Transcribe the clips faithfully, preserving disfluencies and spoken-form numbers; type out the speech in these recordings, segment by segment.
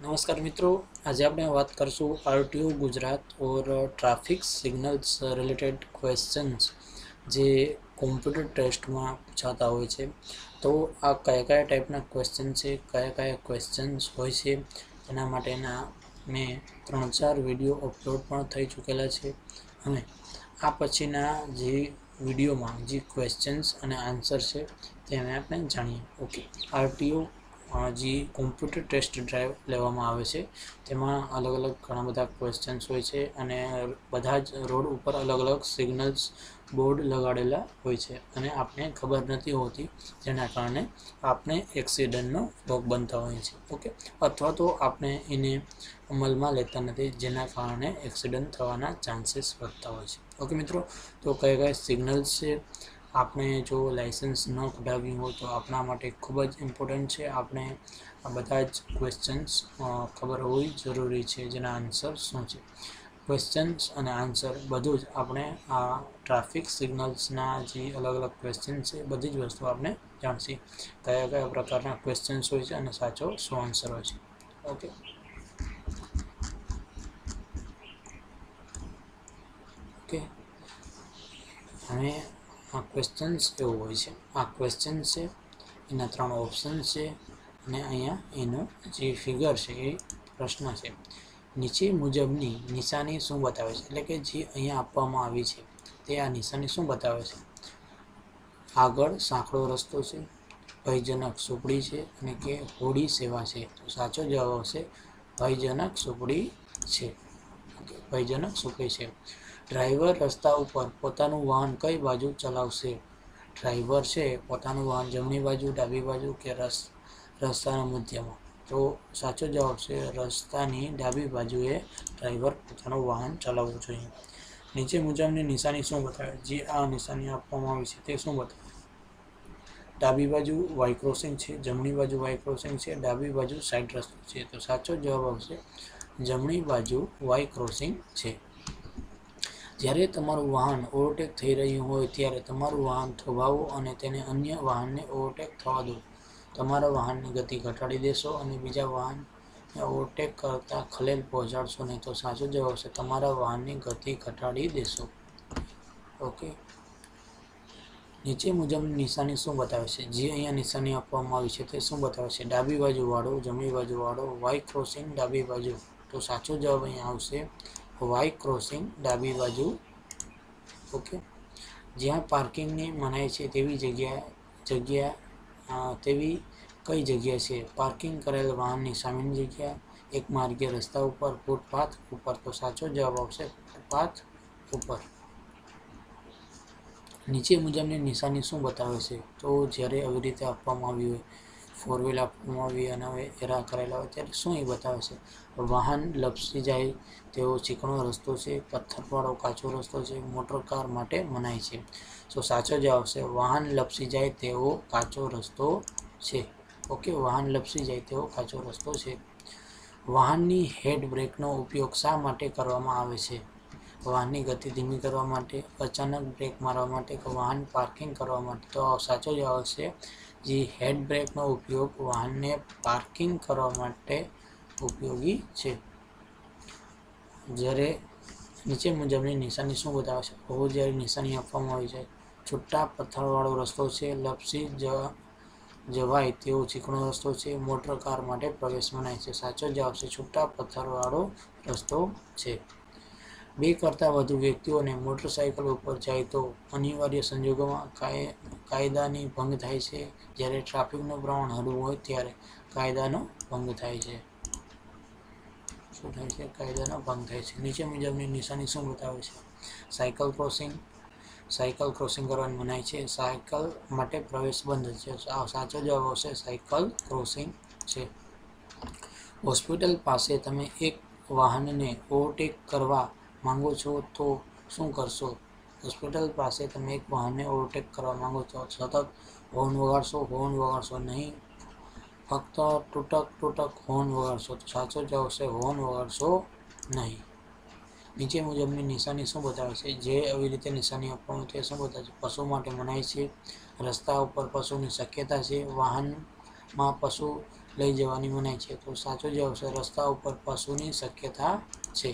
नमस्कार मित्रों, आज આપણે વાત કરશું આરટીઓ ગુજરાત और ટ્રાફિક સિગ્નલ્સ રિલેટેડ ક્વેશ્ચન્સ જે કોમ્પ્યુટર ટેસ્ટમાં પૂછાતા હોય છે. તો આ કયા કયા ટાઈપના ક્વેશ્ચન છે, કયા કયા ક્વેશ્ચન્સ હોય છે, એના માટેના મેં ત્રણ ચાર વિડીયો અપલોડ પણ થઈ ચૂકેલા છે. અને આ પછીના જે વિડીયોમાં જે ક્વેશ્ચન્સ અને આન્સર છે તે આપણે જાણીએ. ઓકે, આરટીઓ જે કોમ્પ્યુટર ટેસ્ટ ડ્રાઈવ લેવામાં આવે છે તેમાં અલગ અલગ ઘણા બધા ક્વેશ્ચન્સ હોય છે અને બધા જ રોડ ઉપર અલગ અલગ સિગ્નલ્સ બોર્ડ લગાડેલા હોય છે અને આપણે ખબર નથી હોતી, જેના કારણે આપણે એક્સિડન્ટનો ભોગ બનતા હોય છે. ઓકે, અથવા તો આપણે એને અમલમાં લેતા નથી, જેના કારણે એક્સિડન્ટ થવાના ચાન્સીસ વધતા હોય છે. ઓકે મિત્રો, તો કયા કયા સિગ્નલ્સ છે, આપણે જો લાઇસન્સ ન કઢાવ્યું હોય તો આપણા માટે ખૂબ જ ઇમ્પોર્ટન્ટ છે. આપણે આ બધા જ ક્વેશ્ચન્સ ખબર હોવી જરૂરી છે, જેના આન્સર શું છે. ક્વેશ્ચન્સ અને આન્સર બધું જ આપણે આ ટ્રાફિક સિગ્નલ્સના જે અલગ અલગ ક્વેશ્ચન છે બધી જ વસ્તુ આપણે જાણશી, કયા કયા પ્રકારના ક્વેશ્ચન્સ હોય છે અને સાચો શું આન્સર હોય છે. ઓકે, ઓકે હવે આ ક્વેશ્ચન્સ એવું હોય છે. આ ક્વેશ્ચન છે, એના ત્રણ ઓપ્શન છે અને અહીંયા એનું જે ફિગર છે એ પ્રશ્ન છે. નીચે મુજબની નિશાની શું બતાવે છે, એટલે કે જે અહીંયા આપવામાં આવી છે તે આ નિશાની શું બતાવે છે. આગળ સાંકડો રસ્તો છે, ભયજનક ઝૂંપડી છે અને કે હોડી સેવા છે. તો સાચો જવાબ આવશે ભયજનક ઝૂંપડી છે. ઓકે, ભયજનક ઝૂંપડી છે. ડ્રાઈવર રસ્તા ઉપર પોતાનું વાહન કઈ બાજુ ચલાવશે. ડ્રાઈવર છે પોતાનું વાહન જમણી બાજુ, ડાબી બાજુ કે રસ રસ્તાના મધ્યમાં. તો સાચો જવાબ છે રસ્તાની ડાબી બાજુએ ડ્રાઈવર પોતાનું વાહન ચલાવવું જોઈએ. નીચે મુજબની નિશાની શું બતાવે, જે આ નિશાની આપવામાં આવી છે તે શું બતાવે. ડાબી બાજુ વાય ક્રોસિંગ છે, જમણી બાજુ વાય ક્રોસિંગ છે, ડાબી બાજુ સાઈડ રસ્તો છે. તો સાચો જવાબ આવશે જમણી બાજુ વાય ક્રોસિંગ છે. જ્યારે તમારું વાહન ઓવરટેક થઈ રહ્યું હોય ત્યારે તમારું વાહન થોભાવો અને તેને અન્ય વાહનને ઓવરટેક થવા દો. તમારા વાહનની ગતિ ઘટાડી દેશો અને બીજા વાહનને ઓવરટેક કરતાં ખલેલ પહોંચાડશો નહીં. તો સાચો જવાબ આવશે તમારા વાહનની ગતિ ઘટાડી દેશો. ઓકે, નીચે મુજબની નિશાની શું બતાવે છે, જે અહીંયા નિશાની આપવામાં આવી છે તે શું બતાવે છે. ડાબી બાજુ વાળો, જમણી બાજુ વાળો, વાય ક્રોસિંગ ડાબી બાજુ. તો સાચો જવાબ અહીંયા આવશે વાય ક્રોસિંગ ડાબી બાજુ. ઓકે, જ્યાં પાર્કિંગની મનાઈ છે તેવી જગ્યા જગ્યા તેવી કઈ જગ્યા છે. પાર્કિંગ કરેલ વાહનની સામેની જગ્યા, એક માર્ગીય રસ્તા ઉપર, ફૂટપાથ ઉપર. તો સાચો જવાબ આવશે ફૂટપાથ ઉપર. નીચે મુજબની નિશાની શું બતાવે છે. તો જ્યારે આવી રીતે આપવામાં આવી હોય, ફોર વ્હીલ આપવામાં આવી અને હવે એરા કરેલા હોય ત્યારે શું એ બતાવે છે. વાહન લપસી જાય તેવો ચીકણો રસ્તો છે, પથ્થરવાળો કાચો રસ્તો છે, મોટર કાર માટે મનાઈ છે. તો સાચો જવાબ આવશે વાહન લપસી જાય તેવો કાચો રસ્તો છે. ઓકે, વાહન લપસી જાય તેવો કાચો રસ્તો છે. વાહનની હેડ બ્રેકનો ઉપયોગ શા માટે કરવામાં આવે છે. વાહનની ગતિ ધીમી કરવા માટે, અચાનક બ્રેક મારવા માટે કે વાહન પાર્કિંગ કરવા માટે. તો સાચો જવાબ આવશે જે હેડ બ્રેકનો ઉપયોગ વાહનને પાર્કિંગ કરવા માટે ઉપયોગી છે. જ્યારે નીચે મુજબની નિશાની શું બતાવે છે. બહુ જ્યારે નિશાની આપવામાં આવી છે. છૂટા પથ્થરવાળો રસ્તો છે, લપસી જવાય તેવો ચીકણો રસ્તો છે, મોટર કાર માટે પ્રવેશ મનાય છે. સાચો જવાબ છે છૂટા પથ્થરવાળો રસ્તો છે. બે કરતાં વધુ વ્યક્તિઓને મોટરસાઇકલ ઉપર જાય તો અનિવાર્ય સંજોગોમાં કાયદાની ભંગ થાય છે. જ્યારે ટ્રાફિકનું પ્રમાણ હળવું હોય ત્યારે કાયદાનો ભંગ થાય છે. શું થાય છે, કાયદાનો ભંગ થાય છે. નીચે મુજબની નિશાની શું બતાવે છે. સાયકલ ક્રોસિંગ, સાયકલ ક્રોસિંગ કરવાની મનાઈ છે, સાયકલ માટે પ્રવેશ બંધ છે. સાચો જવાબ આવશે સાયકલ ક્રોસિંગ છે. હોસ્પિટલ પાસે તમે એક વાહનને ઓવરટેક કરવા માંગો છો તો શું કરશો. હોસ્પિટલ પાસે તમે એક વાહનને ઓવરટેક કરવા માંગો છો, સતત હોર્ન વગાડશો, હોર્ન વગાડશો નહીં, ફક્ત તૂટક તૂટક હોર્ન વગાડશો. તો સાચો જવાબ આવશે હોર્ન વગાડશો નહીં. નીચે મુજબની નિશાની શું બતાવે છે, જે આવી રીતે નિશાની આપવામાં તે શું બતાવે છે. પશુ માટે મનાઈ છે, રસ્તા ઉપર પશુની શક્યતા છે, વાહનમાં પશુ લઈ જવાની મનાઈ છે. તો સાચો જવાબ છે રસ્તા ઉપર પશુની શક્યતા છે.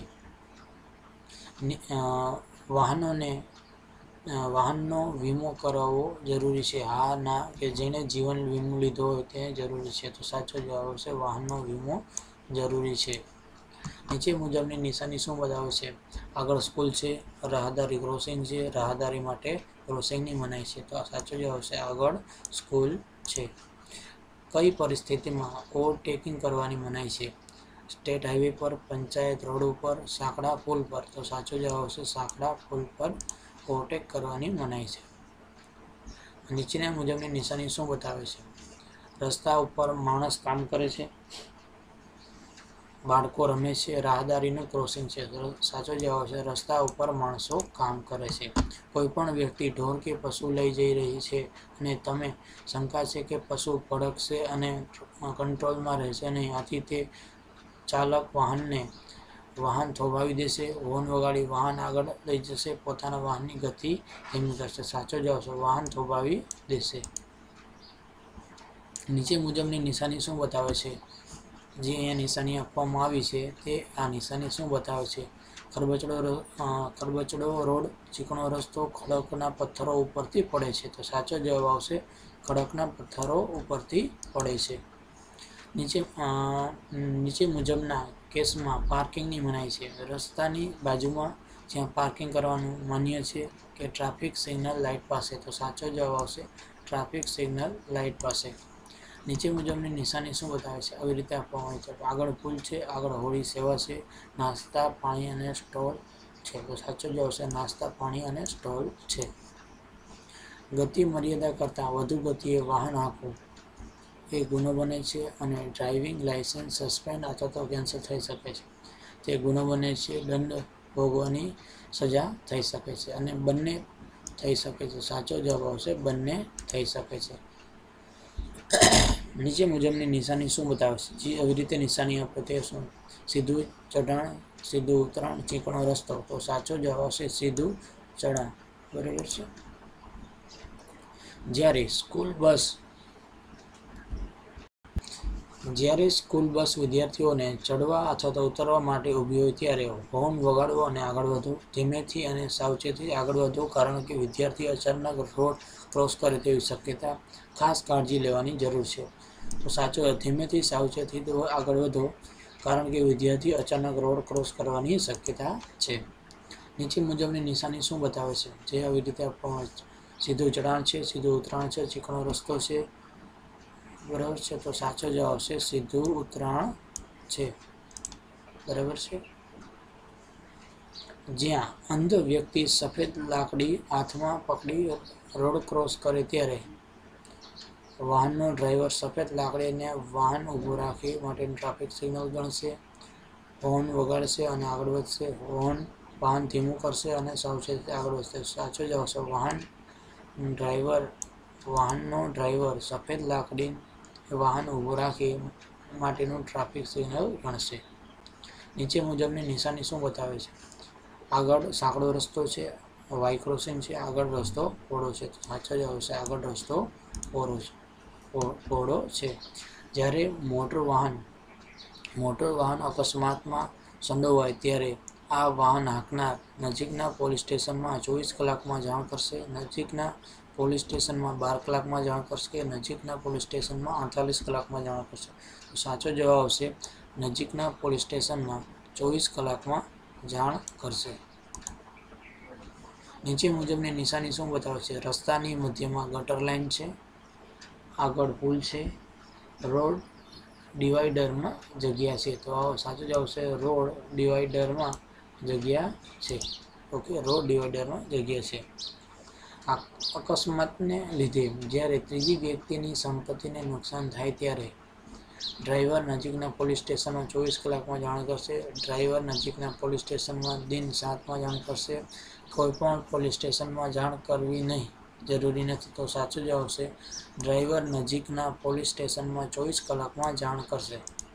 વાહનોને વાહનનો વીમો કરાવવો જરૂરી છે? હા, ના, કે જેણે જીવન વીમો લીધો હોય તે જરૂરી છે. તો સાચો જવાબ છે વાહનનો વીમો જરૂરી છે. નીચે મુજબની નિશાની શું બતાવે છે? આગળ સ્કૂલ છે, રાહદારી ક્રોસિંગ છે, રાહદારી માટે ક્રોસિંગની મનાઈ છે. તો સાચો જવાબ છે આગળ સ્કૂલ છે. કઈ પરિસ્થિતિમાં ઓવરટેકિંગ કરવાની મનાઈ છે? સ્ટેટ હાઈવે પર, પંચાયત રોડ ઉપર, સાંકડા પુલ પર. તો સાચો જવાબ છે સાંકડા પુલ પર ઓવરટેક કરવાની મનાઈ છે. નીચેના મુજબની નિશાની શું બતાવે છે? રસ્તા ઉપર માણસ કામ કરે છે, બાળકો રમે છે, રાહદારીનું ક્રોસિંગ છે. સાચો જવાબ છે રસ્તા ઉપર માણસો કામ કરે છે. કોઈ પણ વ્યક્તિ ઢોર કે પશુ લઈ જઈ રહી છે અને તમે શંકા છે કે પશુ ભડકશે અને કંટ્રોલમાં રહેશે નહીં, આથી તે ચાલક વાહનને વાહન થોભાવી દેશે, હોર્ન વગાડી વાહન આગળ લઈ જશે, પોતાના વાહનની ગતિ ધીમી કરશે. સાચો જવાબ છે વાહન થોભાવી દેશે. નીચે મુજબની નિશાની શું બતાવે છે? જે અહીંયા નિશાની આપવામાં આવી છે તે આ નિશાની શું બતાવે છે? ખરબચડો ખરબચડો રોડ, ચીકણો રસ્તો, ખડકના પથ્થરો ઉપરથી પડે છે. તો સાચો જવાબ આવશે ખડકના પથ્થરો ઉપરથી પડે છે. નીચે નીચે મુજબના કેસમાં પાર્કિંગની મનાઈ છે? રસ્તાની બાજુમાં જ્યાં પાર્કિંગ કરવાનું માન્ય છે કે ટ્રાફિક સિગ્નલ લાઇટ પાસે? તો સાચો જવાબ આવશે ટ્રાફિક સિગ્નલ લાઇટ પાસે. નીચે મુજબની નિશાની શું બતાવે છે? આવી રીતે આપવામાં આવે છે. આગળ પુલ છે, આગળ હોળી સેવા છે, નાસ્તા, પાણી અને સ્ટોલ છે. તો સાચો જવાબ છે નાસ્તા, પાણી અને સ્ટોલ છે. ગતિ મર્યાદા કરતાં વધુ ગતિએ વાહન હાંકવું એ ગુનો બને છે અને ડ્રાઇવિંગ લાયસન્સ સસ્પેન્ડ અથવા તો કેન્સલ થઈ શકે છે. તે ગુનો બને છે, દંડ ભોગવવાની સજા થઈ શકે છે અને બંને થઈ શકે છે. સાચો જવાબ આવશે બંને થઈ શકે છે. નીચે મુજબની નિશાની શું બતાવે છે? જે આવી રીતે નિશાની આપે તે શું? સીધું ચઢાણ, સીધું ઉતરાણ, ચીકણો રસ્તો. તો સાચો જવાબ આવશે સીધું ચઢાણ. બરાબર છે. જ્યારે સ્કૂલ બસ જ્યારે સ્કૂલ બસ વિદ્યાર્થીઓને ચડવા અથવા તો ઉતરવા માટે ઊભી હોય ત્યારે હોર્ન વગાડવો અને આગળ વધવું. ધીમેથી અને સાવચેતીથી આગળ વધવું કારણ કે વિદ્યાર્થી અચાનક રોડ ક્રોસ કરે તેવી શક્યતા. ખાસ કાળજી લેવાની જરૂર છે. તો સાચો ધીમેથી સાવચેતીથી આગળ વધો કારણ કે વિદ્યાર્થી અચાનક રોડ ક્રોસ કરવાની શક્યતા છે. નીચે મુજબની નિશાની શું બતાવે છે? જે આવી રીતે આપવામાં આવે છે. સીધું ચઢાણ છે, સીધું ઉતરાણ છે, ચીકણો રસ્તો છે. બરાબર છે. તો સાચો જવાબ આવશે સીધું ઉતરાણ છે. બરાબર છે. જ્યાં અંધ વ્યક્તિ સફેદ લાકડી હાથમાં પકડી રોડ ક્રોસ કરે ત્યારે વાહનનો ડ્રાઈવર સફેદ લાકડીને વાહન ઊભું રાખી માટેનું ટ્રાફિક સિગ્નલ ગણશે, હોર્ન વગાડશે અને આગળ વધશે, હોર્ન વાહન ધીમું કરશે અને સાવચેતીથી આગળ વધશે. સાચો જવાબ છે વાહન ડ્રાઈવર વાહનનો ડ્રાઈવર સફેદ લાકડી વાહન ઊભું રાખી માટેનું ટ્રાફિક સિગ્નલ ગણશે. નીચે મુજબની નિશાની શું બતાવે છે? આગળ સાંકડો રસ્તો છે, વાય ક્રોસિંગ છે, આગળ રસ્તો પહોળો છે. તો સાચો જવાબ છે આગળ રસ્તો પહોળો છે પહોળો છે. જ્યારે મોટર વાહન મોટર વાહન અકસ્માતમાં સંડોવાય ત્યારે આ વાહન હાંકનાર નજીકના પોલીસ સ્ટેશનમાં ચોવીસ કલાકમાં જાણ કરશે, નજીકના પોલીસ સ્ટેશનમાં બાર કલાકમાં જાણ કરશે, નજીકના પોલીસ સ્ટેશનમાં અડતાલીસ કલાકમાં જાણ કરશે. તો સાચો જવાબ આવશે નજીકના પોલીસ સ્ટેશનમાં ચોવીસ કલાકમાં જાણ કરશે. નીચે મુજબની નિશાની શું બતાવે છે? રસ્તાની મધ્યમાં ગટર લાઇન છે, આગળ પુલ છે, રોડ ડિવાઈડરમાં જગ્યા છે. તો સાચો જવાબ છે રોડ ડિવાઈડરમાં જગ્યા છે. ઓકે, રોડ ડિવાઈડરમાં જગ્યા છે. અકસ્માતને લીધે જ્યારે ત્રીજી વ્યક્તિની સંપત્તિને નુકસાન થાય ત્યારે ડ્રાઈવર નજીકના પોલીસ સ્ટેશનમાં ચોવીસ કલાકમાં જાણ કરશે, ડ્રાઈવર નજીકના પોલીસ સ્ટેશનમાં દિન સાતમાં જાણ કરશે. કોઈ પણ પોલીસ સ્ટેશનમાં જાણ કરવી નહીં, જરૂરી નથી. તો સાચો જવાબ છે ડ્રાઈવર નજીકના પોલીસ સ્ટેશનમાં ચોવીસ કલાકમાં જાણ કરશે.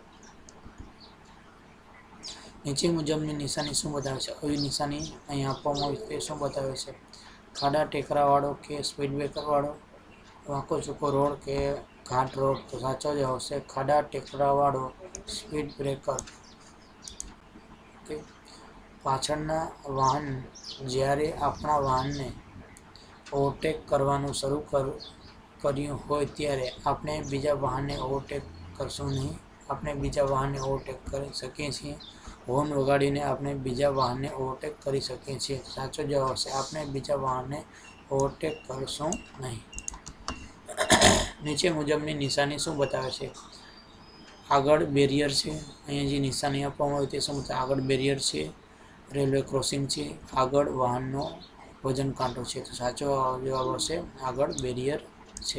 નીચે મુજબની નિશાની શું બતાવે છે? આવી નિશાની અહીં આપવામાં આવી તે શું બતાવે છે? ખાડા ટેકરાવાળો કે સ્પીડ બ્રેકરવાળો, વાંકો ચૂકો રોડ કે ઘાટ રોડ, તો સાચો જવાબ આવશે ખાડા ટેકરાવાળો સ્પીડ બ્રેકર. ઓકે, પાછળના વાહન જ્યારે આપણા વાહનને ઓવરટેક કરવાનું શરૂ કર કર્યું હોય ત્યારે આપણે બીજા વાહનને ઓવરટેક કરશું નહીં. આપણે બીજા વાહનને ઓવરટેક કરી શકીએ છીએ. હોર્ન વગાડીને આપણે બીજા વાહનને ઓવરટેક કરી શકીએ છીએ. સાચો જવાબ આવશે આપણે બીજા વાહનને ઓવરટેક કરશું નહીં. નીચે મુજબની નિશાની શું બતાવે છે? આગળ બેરિયર છે. અહીંયા જે નિશાની આપવામાં આવી તે શું બતાવે? આગળ બેરિયર છે, રેલવે ક્રોસિંગ છે, આગળ વાહનનો વજન કાંટો છે. તો સાચો જવાબ આવશે આગળ બેરિયર છે.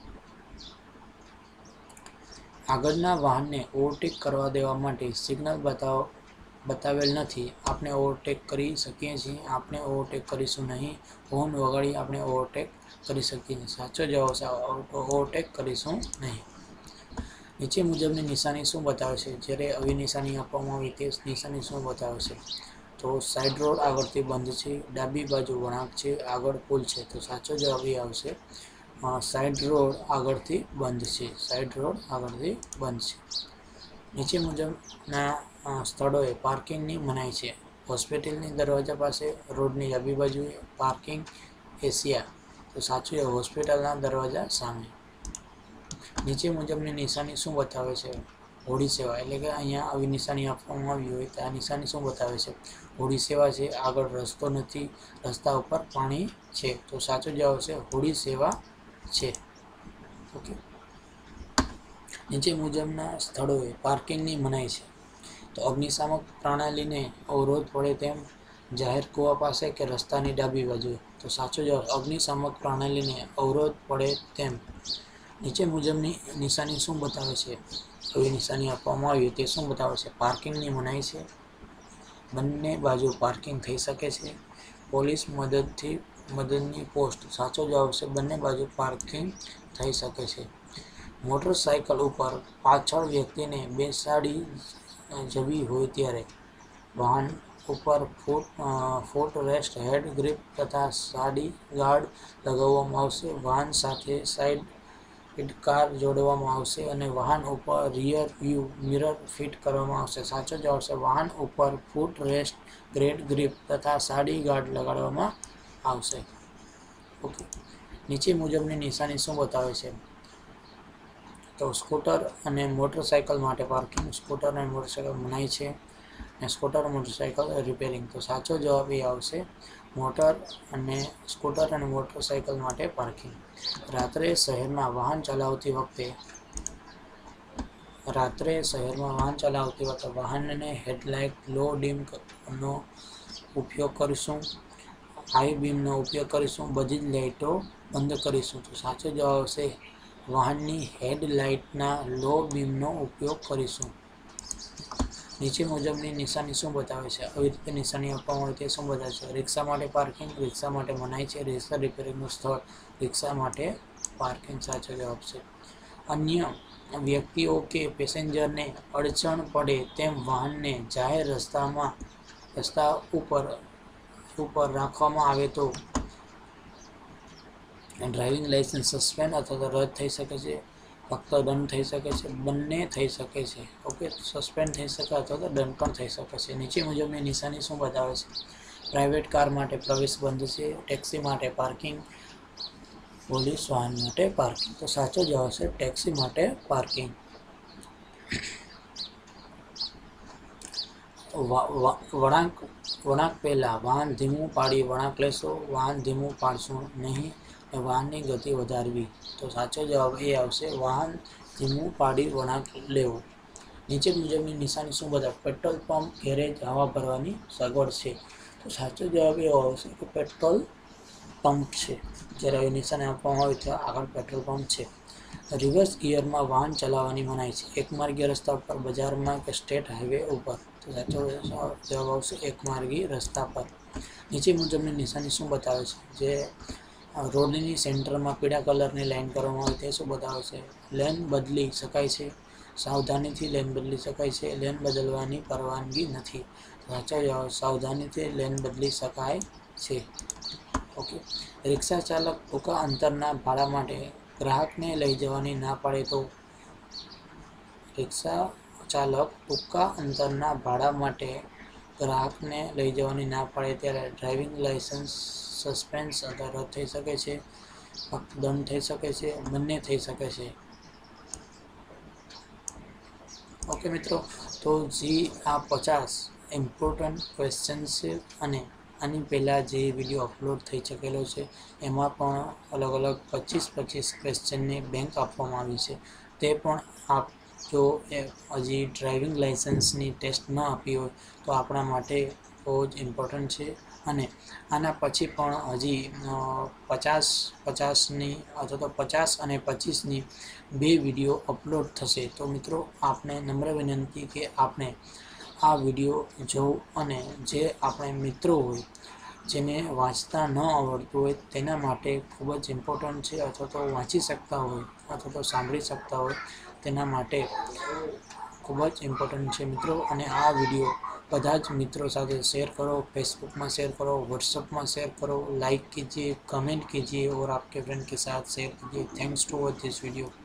આગળના વાહનને ઓવરટેક કરવા દેવા માટે સિગ્નલ બતાવ બતાવેલ નથી. આપણે ઓવરટેક કરી શકીએ છીએ. આપણે ઓવરટેક કરીશું નહીં. હોર્ન વગાડી આપણે ઓવરટેક કરી શકીએ છીએ. સાચો જવાબ આવશે ઓવરટેક કરીશું નહીં. નીચે મુજબની નિશાની શું બતાવે છે? જ્યારે આવી નિશાની આપવામાં આવી તે નિશાની શું બતાવે છે? તો સાઈડ રોડ આગળથી બંધ છે, ડાબી બાજુ વળાંક છે, આગળ પુલ છે. તો સાચો જવાબ એ આવશે સાઈડ રોડ આગળથી બંધ છે. સાઈડ રોડ આગળથી બંધ છે. નીચે મુજબના સ્થળોએ પાર્કિંગની મનાઈ છે. હોસ્પિટલની દરવાજા પાસે, રોડની ડાબી બાજુએ, પાર્કિંગ એશિયા. તો સાચું એ હોસ્પિટલના દરવાજા સામે. નીચે મુજબની નિશાની શું બતાવે છે? હોડી સેવા, એટલે કે અહીંયા આવી નિશાની આપવામાં આવી હોય તો આ નિશાની શું બતાવે છે? હોડી સેવા છે, આગળ રસ્તો નથી, રસ્તા ઉપર પાણી છે. તો સાચો જવાબ છે હોડી સેવા છે. ઓકે, નીચે મુજબના સ્થળોએ પાર્કિંગની મનાઈ છે. તો અગ્નિશામક પ્રણાલીને અવરોધ પડે તેમ જાહેર કૂવા પાસે કે રસ્તાની ડાબી બાજુએ. તો સાચો જવાબ અગ્નિશામક પ્રણાલીને અવરોધ પડે તેમ. નીચે મુજબની નિશાની શું બતાવે છે? આવી નિશાની આપવામાં આવી તે શું બતાવે છે? પાર્કિંગની મનાઈ છે, બંને બાજુ પાર્કિંગ થઈ શકે છે, પોલીસ મદદથી મદદની પોસ્ટ. સાચો જવાબ છે બંને બાજુ પાર્કિંગ થઈ શકે છે. મોટરસાયકલ ઉપર પાછળ વ્યક્તિને બેસાડી જવી હોય ત્યારે વાહન ઉપર ફૂટ ફૂટ રેસ્ટ, હેડ ગ્રીપ તથા સાડી ગાર્ડ લગાવવામાં આવશે. વાહન સાથે સાઇડ કાર જોડવામાં આવશે અને વાહન ઉપર રિયર વ્યૂ મિરર ફિટ કરવામાં આવશે. સાચો જવાબ છે વાહન ઉપર ફૂટ રેસ્ટ, હેડ ગ્રીપ તથા સાડી ગાર્ડ લગાડવામાં આવશે. ઓકે, નીચે મુજબની નિશાની શું બતાવે છે? તો સ્કૂટર અને મોટરસાયકલ માટે પાર્કિંગ, સ્કૂટર અને મોટરસાયકલ મનાઈ છે, અને સ્કૂટર મોટરસાયકલ રિપેરિંગ. તો સાચો જવાબ એ આવશે મોટર અને સ્કૂટર અને મોટરસાયકલ માટે પાર્કિંગ. રાત્રે શહેરમાં વાહન ચલાવતી વખતે રાત્રે શહેરમાં વાહન ચલાવતી વખતે વાહનને હેડલાઇટ લો ડીમ નો ઉપયોગ કરીશું, હાઈ બીમનો ઉપયોગ કરીશું, બધી જ લાઇટો બંધ કરીશું. તો સાચો જવાબ આવશે વાહનની હેડલાઇટના લો બીમનો ઉપયોગ કરીશું. નીચે મુજબની નિશાની શું બતાવે છે? આવી રીતે નિશાની આપવામાં હોય તે શું બતાવે છે? રિક્ષા માટે પાર્કિંગ, રિક્ષા માટે મનાઈ છે, રિક્ષા રિપેરિંગનું સ્થળ, રિક્ષા માટે પાર્કિંગ. સાચો જવાબ છે. અન્ય વ્યક્તિઓ કે પેસેન્જરને અડચણ પડે તેમ વાહનને જાહેર રસ્તામાં રસ્તા ઉપર ઉપર રાખવામાં આવે તો ડ્રાઇવિંગ લાઇસન્સ સસ્પેન્ડ અથવા તો રદ થઈ શકે છે, ફક્ત દંડ થઈ શકે છે, બંને થઈ શકે છે. ઓકે, સસ્પેન્ડ થઈ શકે અથવા તો દંડ પણ થઈ શકે છે. નીચે મુજબની નિશાની શું બતાવે છે? પ્રાઇવેટ કાર માટે પ્રવેશ બંધ છે, ટેક્સી માટે પાર્કિંગ, પોલીસ વાહન માટે પાર્કિંગ. તો સાચો જવાબ છે ટેક્સી માટે પાર્કિંગ. વળાંક વળાંક પહેલાં વાહન ધીમું પાડી વળાંક લેશો, વાહન ધીમું પાડશું નહીં, વાહનની ગતિ વધારવી. તો સાચો જવાબ એ આવશે વાહન ધીમું પાડી વળાંક લેવું. નીચે મુજબની નિશાની શું બતાવે? પેટ્રોલ પંપ, ગેરેજ, હવા ભરવાની સગવડ છે. તો સાચો જવાબ એ આવશે કે પેટ્રોલ પંપ છે. જ્યારે આવી નિશાની આપવામાં આવે તો આગળ પેટ્રોલ પંપ છે. રિવર્સ ગિયરમાં વાહન ચલાવવાની મનાઈ છે. એકમાર્ગીય રસ્તા ઉપર, બજારમાં કે સ્ટેટ હાઈવે ઉપર. તો સાચો જવાબ આવશે એકમાર્ગી રસ્તા પર. નીચે મુજબની નિશાની શું બતાવે છે? જે રોડની સેન્ટરમાં પીળા કલરની લાઈન કરવામાં આવે તે શું બતાવે છે? લેન બદલી શકાય છે, સાવધાનીથી લેન બદલી શકાય છે, લેન બદલવાની પરવાનગી નથી. સાચો જવાબ સાવધાનીથી લેન બદલી શકાય છે. ઓકે, રિક્ષા ચાલક ટૂંકા અંતરના ભાડા માટે ગ્રાહકને લઈ જવાની ના પાડે તો રિક્ષા ચાલક ટૂંકા અંતરના ભાડા માટે ગ્રાહકને લઈ જવાની ના પાડે ત્યારે ડ્રાઇવિંગ લાઇસન્સ સસ્પેન્સ અથવા રદ થઈ શકે છે, ફક્ત દંડ થઈ શકે છે, બંને થઈ શકે છે. ઓકે મિત્રો, તો જે આ પચાસ ઇમ્પોર્ટન્ટ ક્વેશ્ચન્સ છે અને આની પહેલાં જે વિડીયો અપલોડ થઈ ચૂકેલો છે એમાં પણ અલગ અલગ પચીસ પચીસ ક્વેશ્ચનની બેંક આપવામાં આવી છે. તે પણ આપ જો એ હજી ડ્રાઇવિંગ લાઇસન્સની ટેસ્ટ ન આપી હોય તો આપણા માટે બહુ જ ઇમ્પોર્ટન્ટ છે. અને આના પછી પણ હજી પચાસ પચાસની અથવા તો પચાસ અને પચીસની બે વિડીયો અપલોડ થશે. તો મિત્રો આપને નમ્ર વિનંતી કે આપણે આ વિડીયો જોવું અને જે આપણે મિત્રો હોય જેને વાંચતા ન આવડતું હોય તેના માટે ખૂબ જ ઇમ્પોર્ટન્ટ છે, અથવા તો વાંચી શકતા હોય અથવા તો સાંભળી શકતા હોય તેના માટે ખૂબ જ ઇમ્પોર્ટન્ટ છે મિત્રો. અને આ વિડીયો બધા જ મિત્રો સાથે शेयर करो, फेसबुक में शेयर करो, व्हाट्सएप में शेयर करो, लाइक कीजिए, कमेंट कीजिए और आपके फ्रेंड के साथ शेयर कीजिए. Thanks to watch this video.